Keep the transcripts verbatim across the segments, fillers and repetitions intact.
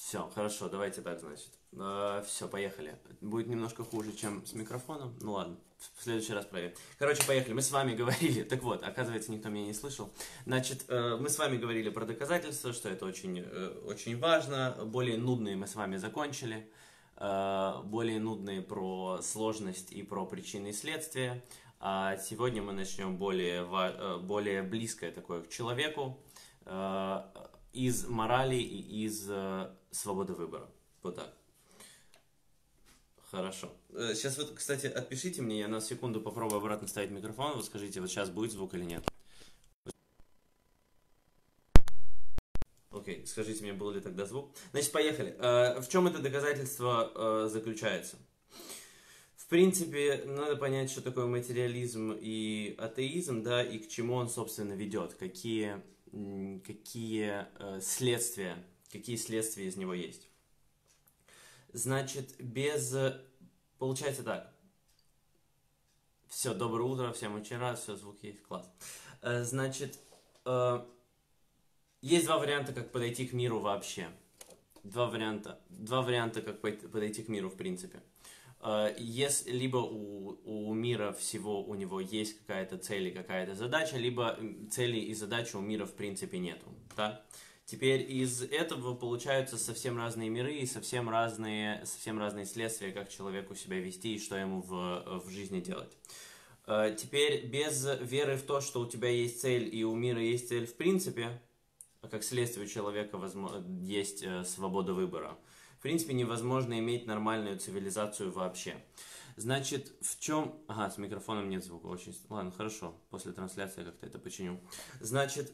Все, хорошо, давайте так, значит. Все, поехали. Будет немножко хуже, чем с микрофоном. Ну ладно, в следующий раз проверим. Короче, поехали. Мы с вами говорили, так вот, оказывается, никто меня не слышал. Значит, э, мы с вами говорили про доказательства, что это очень, э, очень важно. Более нудные мы с вами закончили. Э, более нудные про сложность и про причины и следствия. А сегодня мы начнем более, ва- э, более близкое такое к человеку. э, из морали и из э, свободы выбора. Вот так. Хорошо. Э, Сейчас вот, кстати, отпишите мне, я на секунду попробую обратно ставить микрофон. Вот скажите, вот сейчас будет звук или нет? Окей, скажите мне, был ли тогда звук. Значит, поехали. Э, В чем это доказательство э, заключается? В принципе, надо понять, что такое материализм и атеизм, да, и к чему он, собственно, ведет, какие, м, какие э, следствия, какие следствия из него есть. Значит, без... Получается так. Все, доброе утро, всем очень рад, все, звук есть, класс. Э, Значит, э, есть два варианта, как подойти к миру вообще. Два варианта. Два варианта, как пойти- подойти к миру, в принципе. Э, Если либо у, у мира всего у него есть какая-то цель и какая-то задача, либо м, цели и задачи у мира в принципе нету. Да? Теперь из этого получаются совсем разные миры и совсем разные, совсем разные следствия, как человеку себя вести и что ему в, в жизни делать. Э, Теперь без веры в то, что у тебя есть цель и у мира есть цель в принципе, а как следствие у человека возможно, есть э, свобода выбора. В принципе, невозможно иметь нормальную цивилизацию вообще. Значит, в чем... Ага, с микрофоном нет звука. Очень... Ладно, хорошо. После трансляции я как-то это починю. Значит,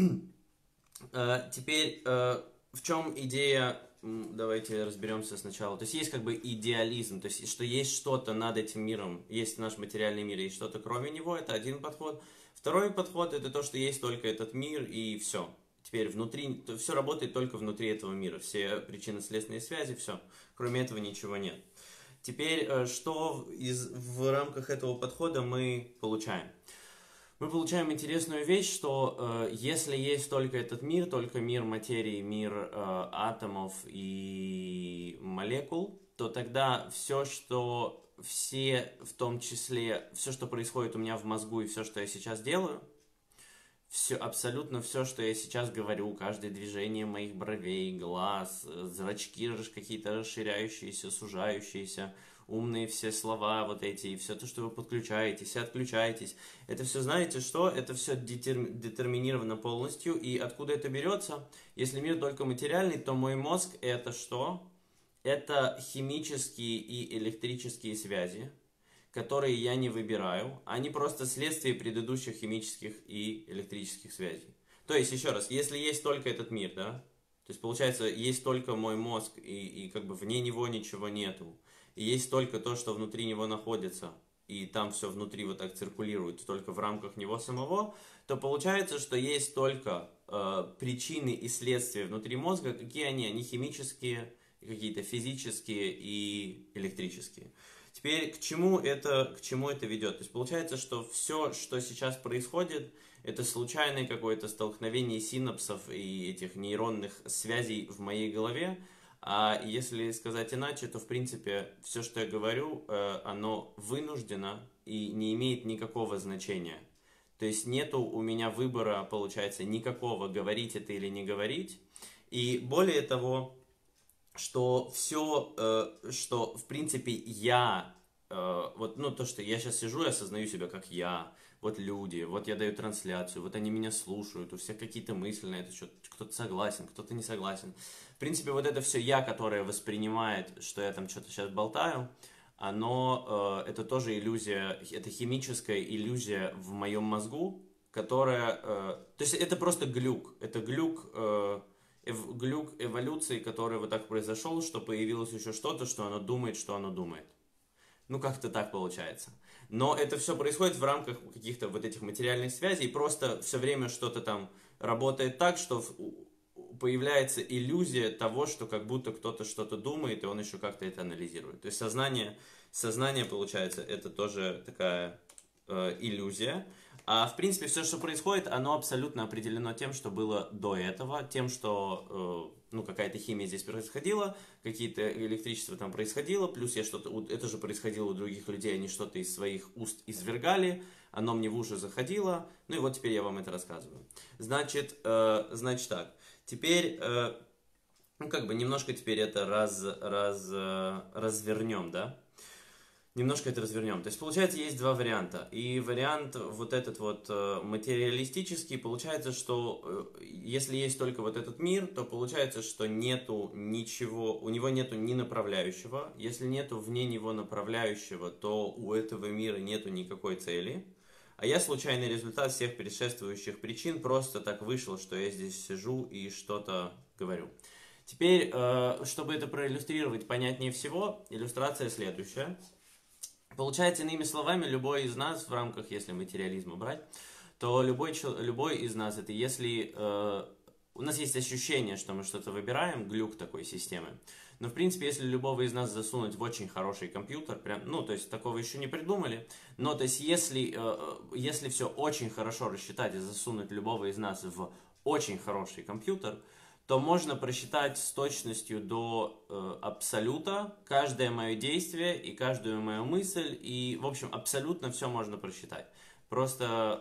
э, теперь э, в чем идея... М, Давайте разберемся сначала. То есть есть как бы идеализм, то есть что есть что-то над этим миром, есть наш материальный мир, есть что-то кроме него, это один подход. Второй подход это то, что есть только этот мир и все. Теперь внутри, все работает только внутри этого мира, все причинно-следственные связи, все. Кроме этого ничего нет. Теперь, э, что из, в рамках этого подхода мы получаем? Мы получаем интересную вещь, что э, если есть только этот мир, только мир материи, мир э, атомов и молекул, то тогда все, что все, в том числе, все, что происходит у меня в мозгу и все, что я сейчас делаю, все, абсолютно все, что я сейчас говорю, каждое движение моих бровей, глаз, э, зрачки рас- какие-то расширяющиеся, сужающиеся, умные все слова вот эти, и все то, что вы подключаетесь и отключаетесь, это все, знаете что? Это все детерминировано полностью, и откуда это берется? Если мир только материальный, то мой мозг это что? Это химические и электрические связи, которые я не выбираю, они просто следствие предыдущих химических и электрических связей. То есть, еще раз, если есть только этот мир, да, то есть, получается, есть только мой мозг, и, и как бы вне него ничего нету, и есть только то, что внутри него находится, и там все внутри вот так циркулирует, только в рамках него самого, то получается, что есть только э, причины и следствия внутри мозга, какие они? Они химические, какие-то физические и электрические. Теперь к чему это, к чему это ведет? То есть получается, что все, что сейчас происходит, это случайное какое-то столкновение синапсов и этих нейронных связей в моей голове. А если сказать иначе, то в принципе все, что я говорю, э, оно вынуждено и не имеет никакого значения. То есть нету у меня выбора, получается, никакого, говорить это или не говорить. И более того, что все, э, что в принципе я, э, вот, ну, то, что я сейчас сижу и осознаю себя как я, вот люди, вот я даю трансляцию, вот они меня слушают, у всех какие-то мысли на это счет, кто-то согласен, кто-то не согласен. В принципе, вот это все я, которое воспринимает, что я там что-то сейчас болтаю, оно, э, это тоже иллюзия, это химическая иллюзия в моем мозгу, которая, э, то есть это просто глюк, это глюк, э, эв- глюк эволюции, который вот так произошел, что появилось еще что-то, что оно думает, что оно думает. Ну, как-то так получается. Но это все происходит в рамках каких-то вот этих материальных связей, просто все время что-то там работает так, что в- у- появляется иллюзия того, что как будто кто-то что-то думает, и он еще как-то это анализирует. То есть сознание, сознание получается, это тоже такая э, иллюзия. А в принципе все, что происходит, оно абсолютно определено тем, что было до этого, тем, что э, ну, какая-то химия здесь происходила, какие-то электричество там происходило, плюс я что-то, это же происходило у других людей, они что-то из своих уст извергали, оно мне в уши заходило, ну и вот теперь я вам это рассказываю. Значит, э, значит так, теперь, э, ну как бы немножко теперь это раз, раз, э, развернем, да? Немножко это развернем. То есть, получается, есть два варианта. И вариант вот этот вот э, материалистический, получается, что э, если есть только вот этот мир, то получается, что нету ничего, у него нету ни направляющего. Если нету вне него направляющего, то у этого мира нету никакой цели. А я случайный результат всех предшествующих причин, просто так вышел, что я здесь сижу и что-то говорю. Теперь, э, чтобы это проиллюстрировать понятнее всего, иллюстрация следующая. Получается, иными словами, любой из нас в рамках, если материализма брать, то любой, любой из нас, это если э, у нас есть ощущение, что мы что-то выбираем, глюк такой системы, но в принципе, если любого из нас засунуть в очень хороший компьютер, прям, ну, то есть такого еще не придумали, но то есть если, э, если все очень хорошо рассчитать и засунуть любого из нас в очень хороший компьютер, то можно просчитать с точностью до э, абсолюта каждое мое действие и каждую мою мысль, и, в общем, абсолютно все можно просчитать. Просто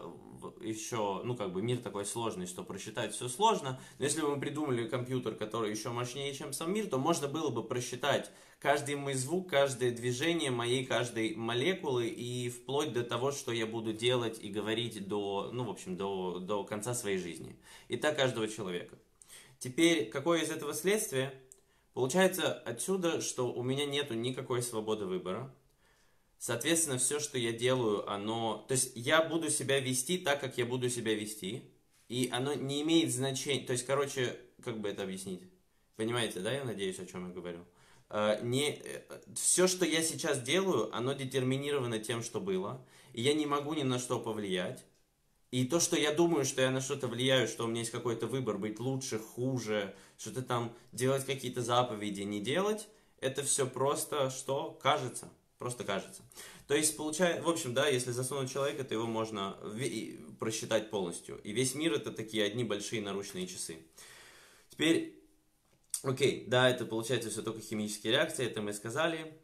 еще, ну, как бы мир такой сложный, что просчитать все сложно, но если бы мы придумали компьютер, который еще мощнее, чем сам мир, то можно было бы просчитать каждый мой звук, каждое движение моей каждой молекулы, и вплоть до того, что я буду делать и говорить до, ну, в общем, до, до конца своей жизни. И так каждого человека. Теперь, какое из этого следствие? Получается отсюда, что у меня нету никакой свободы выбора. Соответственно, все, что я делаю, оно... То есть, я буду себя вести так, как я буду себя вести. И оно не имеет значения... То есть, короче, как бы это объяснить? Понимаете, да, я надеюсь, о чем я говорю? Не... Все, что я сейчас делаю, оно детерминировано тем, что было. И я не могу ни на что повлиять. И то, что я думаю, что я на что-то влияю, что у меня есть какой-то выбор быть лучше, хуже, что-то там делать какие-то заповеди, не делать, это все просто что? Кажется. Просто кажется. То есть, получается, в общем, да, если засунуть человека, то его можно просчитать полностью. И весь мир это такие одни большие наручные часы. Теперь, окей, да, это получается все только химические реакции, это мы сказали.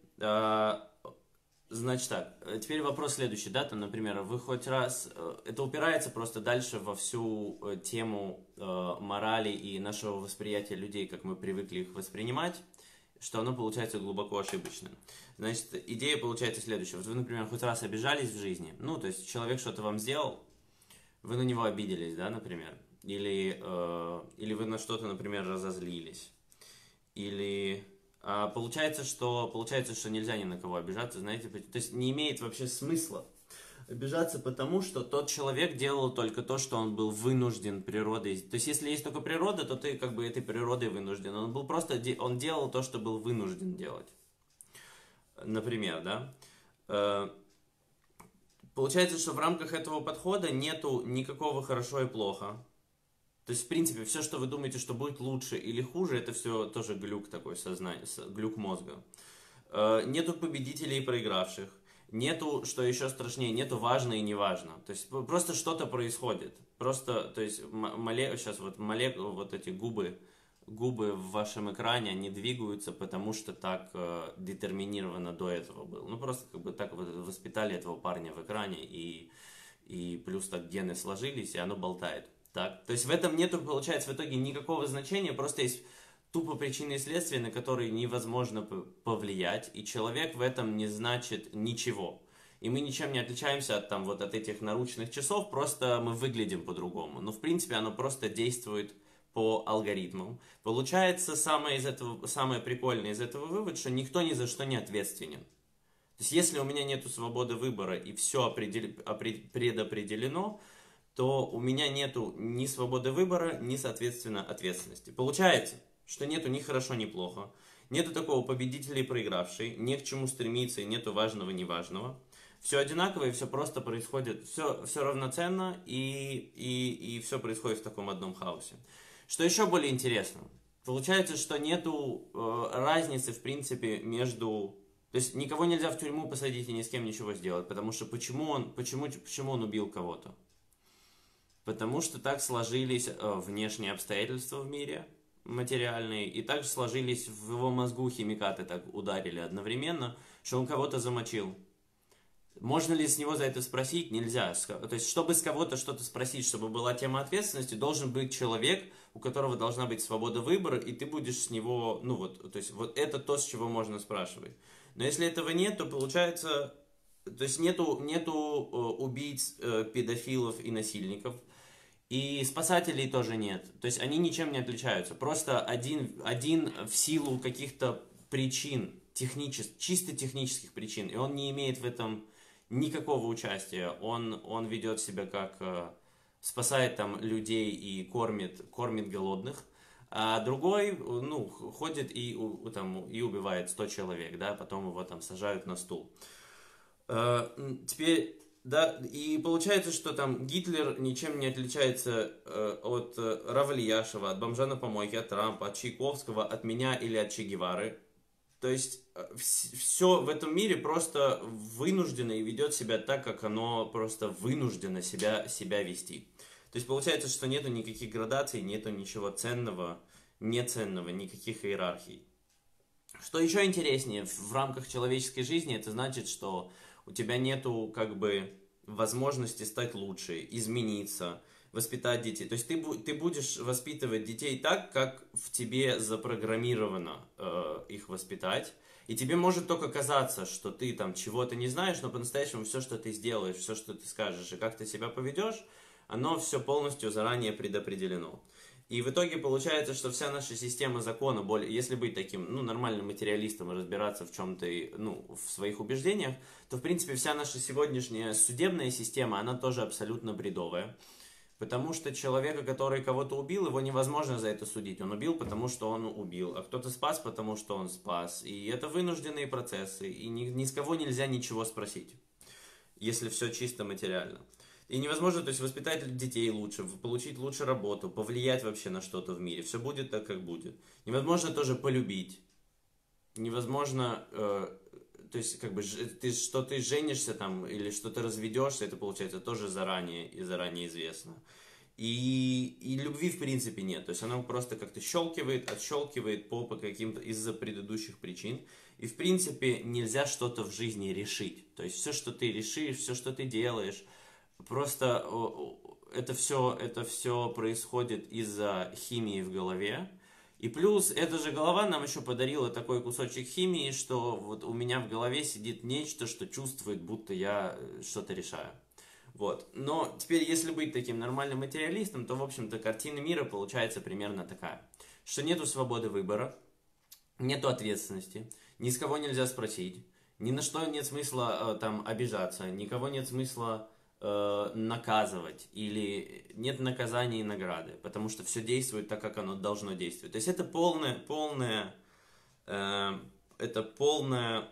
Значит так, теперь вопрос следующий, да, там, например, вы хоть раз, это упирается просто дальше во всю тему э, морали и нашего восприятия людей, как мы привыкли их воспринимать, что оно получается глубоко ошибочным. Значит, идея получается следующая. Вот вы, например, хоть раз обижались в жизни, ну, то есть человек что-то вам сделал, вы на него обиделись, да, например, или, э, или вы на что-то, например, разозлились, или... А получается, что, получается, что нельзя ни на кого обижаться, знаете, то есть не имеет вообще смысла обижаться, потому что тот человек делал только то, что он был вынужден природой. То есть если есть только природа, то ты как бы этой природой вынужден. Он был просто, он делал то, что был вынужден делать. Например, да. Получается, что в рамках этого подхода нету никакого хорошо и плохо. То есть, в принципе, все, что вы думаете, что будет лучше или хуже, это все тоже глюк такой сознания, глюк мозга. Нету победителей и проигравших. Нету, что еще страшнее, нету важно и неважно. То есть, просто что-то происходит. Просто, то есть, моле... сейчас вот молекулы, вот эти губы, губы в вашем экране, они двигаются, потому что так э, детерминировано до этого было. Ну, просто как бы так вот воспитали этого парня в экране, и, и плюс так гены сложились, и оно болтает. Так, то есть в этом нету, получается, в итоге никакого значения, просто есть тупо причины и следствия, на которые невозможно повлиять, и человек в этом не значит ничего. И мы ничем не отличаемся от, там, вот, от этих наручных часов, просто мы выглядим по-другому. Но в принципе оно просто действует по алгоритмам. Получается, самое, из этого, самое прикольное из этого вывод, что никто ни за что не ответственен. То есть если у меня нету свободы выбора и все определ... предопределено, то у меня нету ни свободы выбора, ни, соответственно, ответственности. Получается, что нету ни хорошо, ни плохо, нету такого победителя и проигравшей, не к чему стремиться и нету важного, ни важного. Все одинаково и все просто происходит, все, все равноценно и, и, и все происходит в таком одном хаосе. Что еще более интересно, получается, что нету э, разницы, в принципе, между... То есть никого нельзя в тюрьму посадить и ни с кем ничего сделать, потому что почему он, почему, почему он убил кого-то? потому что так сложились э, внешние обстоятельства в мире, материальные, и также сложились в его мозгу химикаты, так ударили одновременно, что он кого-то замочил. Можно ли с него за это спросить? Нельзя. То есть, чтобы с кого-то что-то спросить, чтобы была тема ответственности, должен быть человек, у которого должна быть свобода выбора, и ты будешь с него, ну вот, то есть, вот это то, с чего можно спрашивать. Но если этого нет, то получается, то есть, нету, нету э, убийц, э, педофилов и насильников, и спасателей тоже нет. То есть, они ничем не отличаются. Просто один, один в силу каких-то причин, техничес, чисто технических причин, и он не имеет в этом никакого участия. Он, он ведет себя как э, спасает там людей и кормит, кормит голодных, а другой, ну, ходит и, у, там, и убивает сто человек, да, потом его там сажают на стул. Э, теперь, да, и получается, что там Гитлер ничем не отличается э, от э, Равлияшева, от бомжа на помойке, от Трампа, от Чайковского, от меня или от Че Гевары. То есть все в этом мире просто вынуждено и ведет себя так, как оно просто вынуждено себя, себя вести. То есть получается, что нету никаких градаций, нету ничего ценного, неценного, никаких иерархий. Что еще интереснее, в рамках человеческой жизни, это значит, что у тебя нету как бы возможности стать лучше, измениться, воспитать детей. То есть ты, ты будешь воспитывать детей так, как в тебе запрограммировано э, их воспитать. И тебе может только казаться, что ты там чего-то не знаешь, но по-настоящему все, что ты сделаешь, все, что ты скажешь и как ты себя поведешь, оно все полностью заранее предопределено. И в итоге получается, что вся наша система закона, более, если быть таким, ну, нормальным материалистом и разбираться в чем-то, ну, в своих убеждениях, то, в принципе, вся наша сегодняшняя судебная система, она тоже абсолютно бредовая. Потому что человека, который кого-то убил, его невозможно за это судить. Он убил, потому что он убил, а кто-то спас, потому что он спас. И это вынужденные процессы, и ни, ни с кого нельзя ничего спросить, если все чисто материально. И невозможно, то есть, воспитать детей лучше, получить лучше работу, повлиять вообще на что-то в мире. Все будет так, как будет. Невозможно тоже полюбить. Невозможно... Э, то есть, как бы, ты, что ты женишься там, или что ты разведешься, это получается тоже заранее и заранее известно. И, и любви, в принципе, нет. То есть, оно просто как-то щелкивает, отщелкивает по, по каким-то из-за предыдущих причин. И, в принципе, нельзя что-то в жизни решить. То есть, все, что ты решишь, все, что ты делаешь, просто это все, это все происходит из-за химии в голове. И плюс, эта же голова нам еще подарила такой кусочек химии, что вот у меня в голове сидит нечто, что чувствует, будто я что-то решаю. Вот. Но теперь, если быть таким нормальным материалистом, то, в общем-то, картина мира получается примерно такая. Что нету свободы выбора, нету ответственности, ни с кого нельзя спросить, ни на что нет смысла там обижаться, никого нет смысла наказывать, или нет наказания и награды, потому что все действует так, как оно должно действовать. То есть это полное, полное, э, это полное,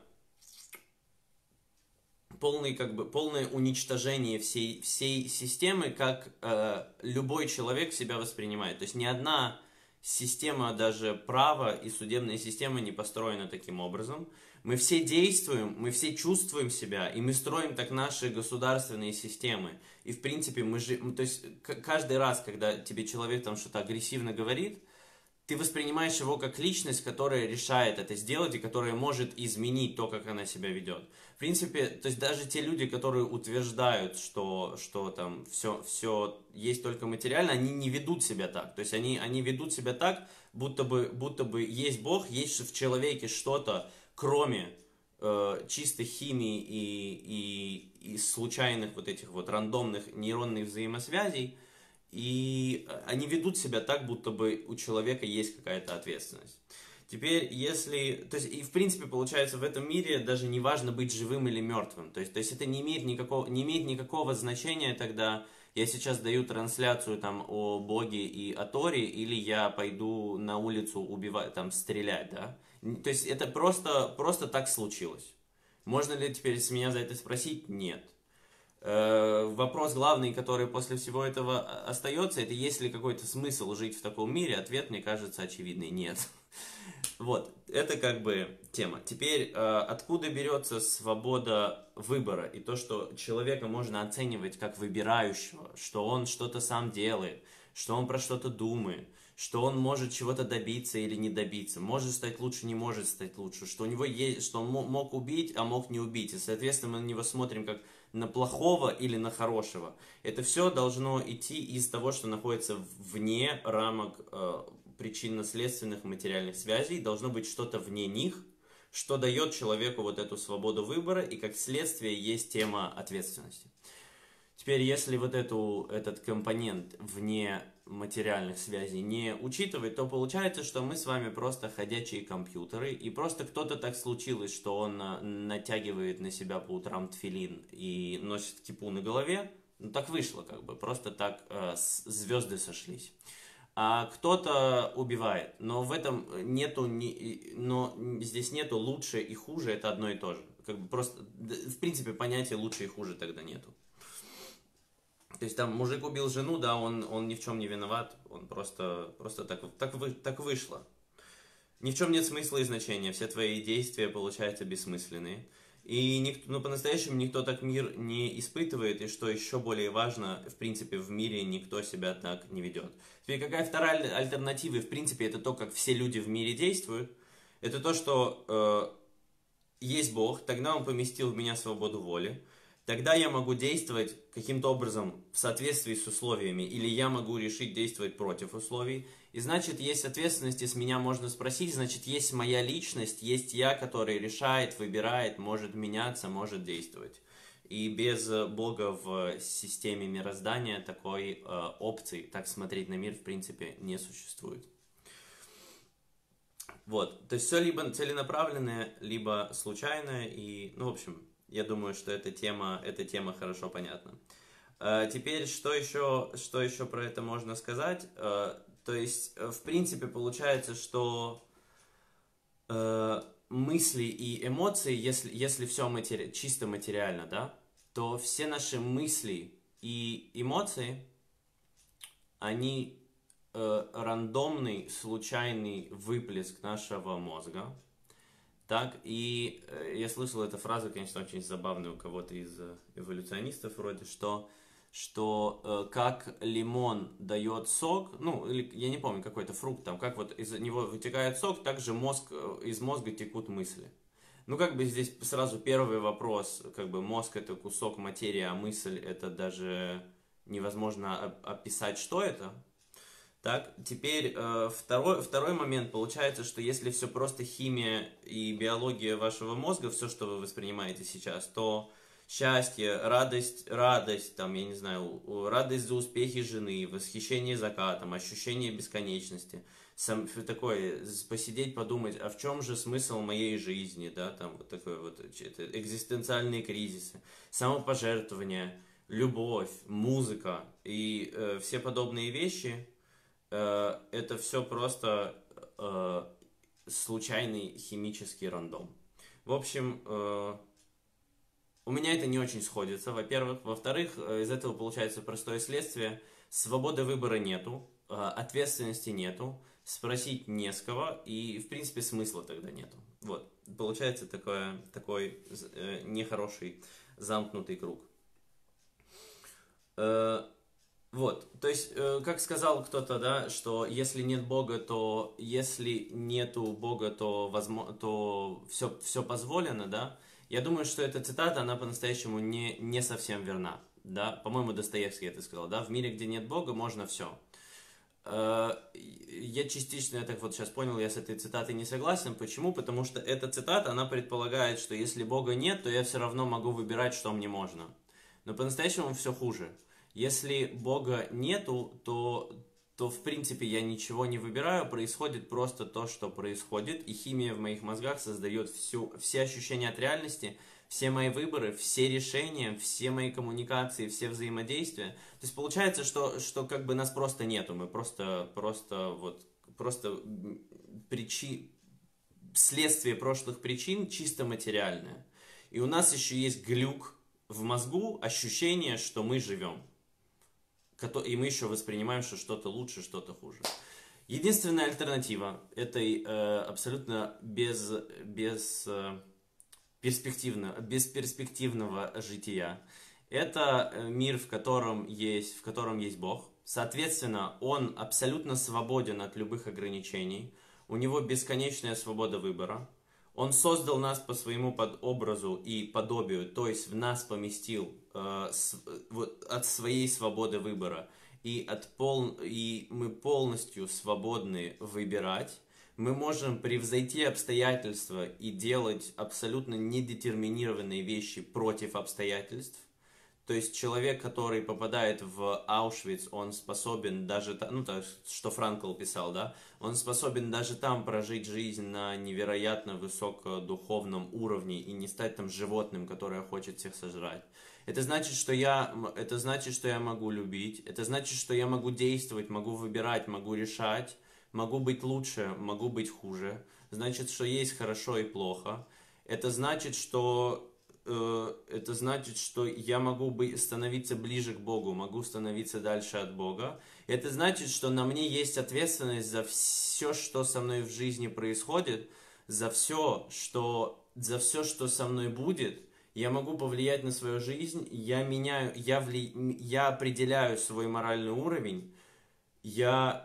полный, как бы, полное уничтожение всей, всей системы, как э, любой человек себя воспринимает. То есть ни одна система, даже права и судебная система не построена таким образом. Мы все действуем, мы все чувствуем себя, и мы строим так наши государственные системы. И, в принципе, мы же... То есть, каждый раз, когда тебе человек там что-то агрессивно говорит, ты воспринимаешь его как личность, которая решает это сделать и которая может изменить то, как она себя ведет. В принципе, то есть, даже те люди, которые утверждают, что, что там все, все есть только материально, они не ведут себя так. То есть, они, они ведут себя так, будто бы, будто бы есть Бог, есть в человеке что-то, кроме э, чистой химии и, и, и случайных вот этих вот рандомных нейронных взаимосвязей, и они ведут себя так, будто бы у человека есть какая-то ответственность. Теперь, если... То есть, и в принципе, получается, в этом мире даже не важно быть живым или мертвым. То есть, то есть это не имеет никакого, не имеет никакого значения тогда, я сейчас даю трансляцию там о Боге и о Торе, или я пойду на улицу убивать, там, стрелять, да? То есть это просто, просто так случилось. Можно ли теперь с меня за это спросить? Нет. Э, вопрос главный, который после всего этого остается, это есть ли какой-то смысл жить в таком мире? Ответ, мне кажется, очевидный: нет. Вот, это как бы тема. Теперь, э, откуда берется свобода выбора и то, что человека можно оценивать как выбирающего, что он что-то сам делает, что он про что-то думает, что он может чего-то добиться или не добиться, может стать лучше, не может стать лучше, что у него есть, что он мог убить, а мог не убить, и, соответственно, мы на него смотрим как на плохого или на хорошего. Это все должно идти из того, что находится вне рамок э, причинно-следственных материальных связей, должно быть что-то вне них, что дает человеку вот эту свободу выбора, и как следствие есть тема ответственности. Теперь, если вот эту, этот компонент вне материальных связей не учитывать, то получается, что мы с вами просто ходячие компьютеры, и просто кто-то так случилось, что он натягивает на себя по утрам тфилин и носит кипу на голове. Ну, так вышло, как бы, просто так э, звезды сошлись. А кто-то убивает, но в этом нету, ни, но здесь нету лучше и хуже, это одно и то же. Как бы просто, в принципе, понятия лучше и хуже тогда нету. То есть там мужик убил жену, да, он, он ни в чем не виноват, он просто, просто так, так, вы, так вышло. Ни в чем нет смысла и значения, все твои действия, получаются, бессмысленные. И никто, ну, по-настоящему никто так мир не испытывает, и что еще более важно, в принципе, в мире никто себя так не ведет. Теперь какая вторая альтернатива, в принципе, это то, как все люди в мире действуют, это то, что э, есть Бог, тогда Он поместил в меня свободу воли, тогда я могу действовать каким-то образом в соответствии с условиями, или я могу решить действовать против условий. И значит, есть ответственность, и с меня можно спросить, значит, есть моя личность, есть я, который решает, выбирает, может меняться, может действовать. И без Бога в системе мироздания такой э, опции, так смотреть на мир, в принципе, не существует. Вот, то есть все либо целенаправленное, либо случайное, и, ну, в общем... Я думаю, что эта тема, эта тема хорошо понятна. Теперь, что еще, что еще про это можно сказать? То есть, в принципе, получается, что мысли и эмоции, если, если все матери... чисто материально, да, то все наши мысли и эмоции, они рандомный, случайный выплеск нашего мозга. Так, и э, я слышал эту фразу, конечно, очень забавную у кого-то из э, эволюционистов вроде, что, что э, как лимон дает сок, ну, или, я не помню, какой-то фрукт, там, как вот из него вытекает сок, так же мозг, э, из мозга текут мысли. Ну, как бы здесь сразу первый вопрос, как бы мозг это кусок материи, а мысль это даже невозможно описать, что это. Так, теперь э, второй, второй момент. Получается, что если все просто химия и биология вашего мозга, все, что вы воспринимаете сейчас, то счастье, радость, радость, там, я не знаю, радость за успехи жены, восхищение закатом, ощущение бесконечности, сам, такое, посидеть, подумать, а в чем же смысл моей жизни, да, там, вот такое вот, это, экзистенциальные кризисы, самопожертвование, любовь, музыка и э, все подобные вещи. Это все просто э, случайный химический рандом. В общем, э, у меня это не очень сходится, во-первых. Во-вторых, из этого получается простое следствие. Свободы выбора нету, э, ответственности нету, спросить не с кого, и, в принципе, смысла тогда нету. Вот, получается такое, такой э, нехороший замкнутый круг. Э, Вот, то есть, э, как сказал кто-то, да, что если нет Бога, то если нету Бога, то, возможно, то все, все позволено, да. Я думаю, что эта цитата, она по-настоящему не, не совсем верна, да. По-моему, Достоевский это сказал, да. В мире, где нет Бога, можно все. Э, я частично, я так вот сейчас понял, я с этой цитатой не согласен. Почему? Потому что эта цитата, она предполагает, что если Бога нет, то я все равно могу выбирать, что мне можно. Но по-настоящему все хуже. Если Бога нету, то, то в принципе я ничего не выбираю, происходит просто то, что происходит, и химия в моих мозгах создает всю, все ощущения от реальности, все мои выборы, все решения, все мои коммуникации, все взаимодействия. То есть получается, что, что как бы нас просто нету, мы просто, просто, вот, просто причи... следствие прошлых причин чисто материальное. И у нас еще есть глюк, в мозгу ощущение, что мы живем. И мы еще воспринимаем, что что-то лучше, что-то хуже. Единственная альтернатива этой э, абсолютно без, без, э, перспективно, бесперспективного жития — это мир, в котором есть, в котором есть Бог. Соответственно, Он абсолютно свободен от любых ограничений. У Него бесконечная свобода выбора. Он создал нас по своему подобразу и подобию, то есть в нас поместил э, с, вот, от своей свободы выбора. И, от пол... и мы полностью свободны выбирать. Мы можем превзойти обстоятельства и делать абсолютно недетерминированные вещи против обстоятельств. То есть человек, который попадает в Аушвиц, он способен даже, ну, то, что Франкл писал, да, он способен даже там прожить жизнь на невероятно высокодуховном уровне и не стать там животным, которое хочет всех сожрать. Это значит, что я, это значит, что я могу любить, это значит, что я могу действовать, могу выбирать, могу решать, могу быть лучше, могу быть хуже. Значит, что есть хорошо и плохо. Это значит, что это значит, что я могу быть, становиться ближе к Богу, могу становиться дальше от Бога. Это значит, что на мне есть ответственность за все, что со мной в жизни происходит, за все, что, за все, что со мной будет. Я могу повлиять на свою жизнь, я меняю, я, вли, я определяю свой моральный уровень, я...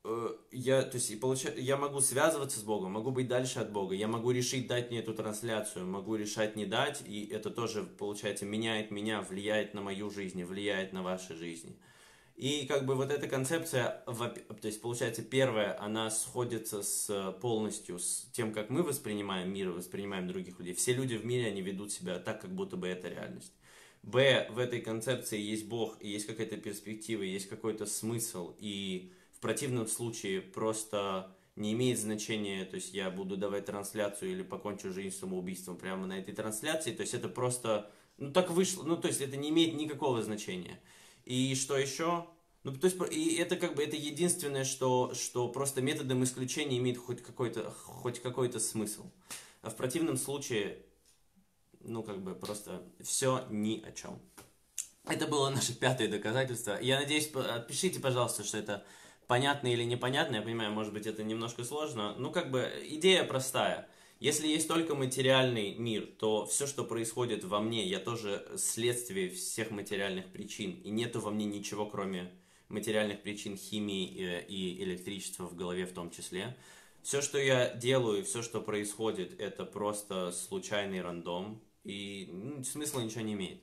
Я, то есть, получаю, я могу связываться с Богом, могу быть дальше от Бога, я могу решить дать мне эту трансляцию, могу решать не дать, и это тоже, получается, меняет меня, влияет на мою жизнь, влияет на ваши жизни. И как бы вот эта концепция, то есть, получается, первая, она сходится с полностью с тем, как мы воспринимаем мир, воспринимаем других людей. Все люди в мире, они ведут себя так, как будто бы это реальность. Б, в этой концепции есть Бог, и есть какая-то перспектива, есть какой-то смысл, и в противном случае просто не имеет значения, то есть я буду давать трансляцию или покончу жизнь самоубийством прямо на этой трансляции, то есть это просто, ну так вышло, ну то есть это не имеет никакого значения. И что еще? Ну то есть и это как бы это единственное, что, что просто методом исключения имеет хоть какой-то, хоть какой-то смысл. А в противном случае, ну как бы просто все ни о чем. Это было наше пятое доказательство. Я надеюсь, отпишите, пожалуйста, что это понятно или непонятно. Я понимаю, может быть, это немножко сложно. Ну, как бы, идея простая. Если есть только материальный мир, то все, что происходит во мне, я тоже следствие всех материальных причин. И нету во мне ничего, кроме материальных причин химии и электричества в голове в том числе. Все, что я делаю, все, что происходит, это просто случайный рандом. И ну, смысла ничего не имеет.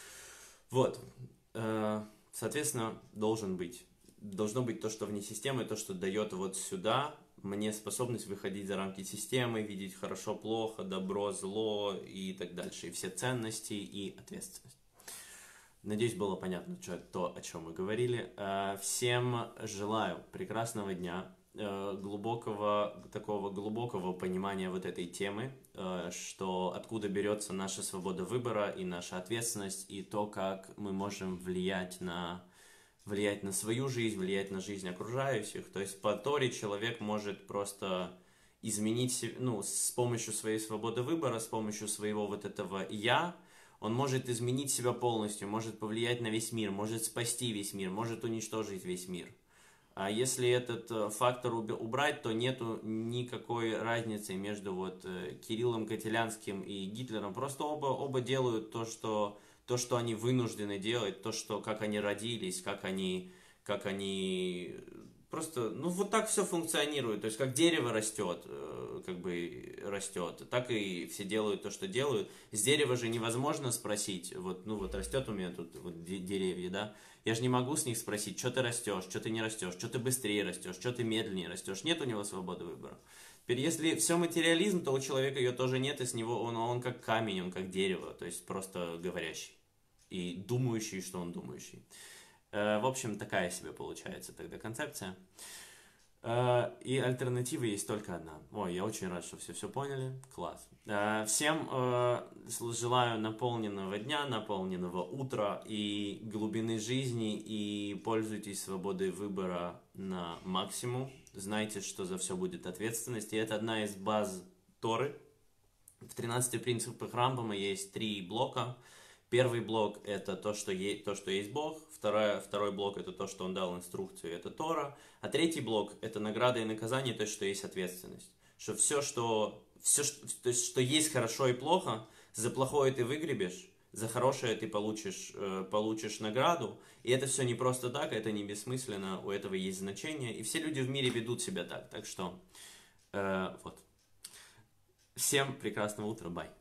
Вот. Соответственно, должен быть. Должно быть то, что вне системы, то, что дает вот сюда мне способность выходить за рамки системы, видеть хорошо, плохо, добро, зло и так дальше. И все ценности и ответственность. Надеюсь, было понятно что, то, о чем мы говорили. Всем желаю прекрасного дня, глубокого, такого глубокого понимания вот этой темы, что откуда берется наша свобода выбора и наша ответственность, и то, как мы можем влиять на... влиять на свою жизнь, влиять на жизнь окружающих. То есть по Торе человек может просто изменить, ну, с помощью своей свободы выбора, с помощью своего вот этого «я», он может изменить себя полностью, может повлиять на весь мир, может спасти весь мир, может уничтожить весь мир. А если этот фактор убрать, то нету никакой разницы между вот Кириллом Котелянским и Гитлером. Просто оба, оба делают то, что... то, что они вынуждены делать, то, что, как они родились, как они, как они, просто, ну, вот так все функционирует, то есть, как дерево растет, как бы растет, так и все делают то, что делают. С дерева же невозможно спросить, вот, ну, вот растет у меня тут вот деревья, да, я же не могу с них спросить, что ты растешь, что ты не растешь, что ты быстрее растешь, что ты медленнее растешь, нет у него свободы выбора. Теперь, если все материализм, то у человека ее тоже нет, и с него он, он как камень, он как дерево, то есть просто говорящий. И думающий, что он думающий. В общем, такая себе получается тогда концепция. И альтернатива есть только одна. Ой, я очень рад, что все все поняли. Класс. Всем желаю наполненного дня, наполненного утра и глубины жизни. И пользуйтесь свободой выбора на максимум. Знайте, что за все будет ответственность. И это одна из баз Торы. В тринадцати принципах Рамбама есть три блока. Первый блок — это то, что, е- то, что есть Бог. Второе, второй блок — это то, что Он дал инструкцию, это Тора. А третий блок — это награда и наказание, то есть, что есть ответственность. Что все, что, все, что, то есть, что есть хорошо и плохо, за плохое ты выгребешь, за хорошее ты получишь, э, получишь награду. И это все не просто так, это не бессмысленно, у этого есть значение. И все люди в мире ведут себя так. Так что, э, вот. Всем прекрасного утра, бай.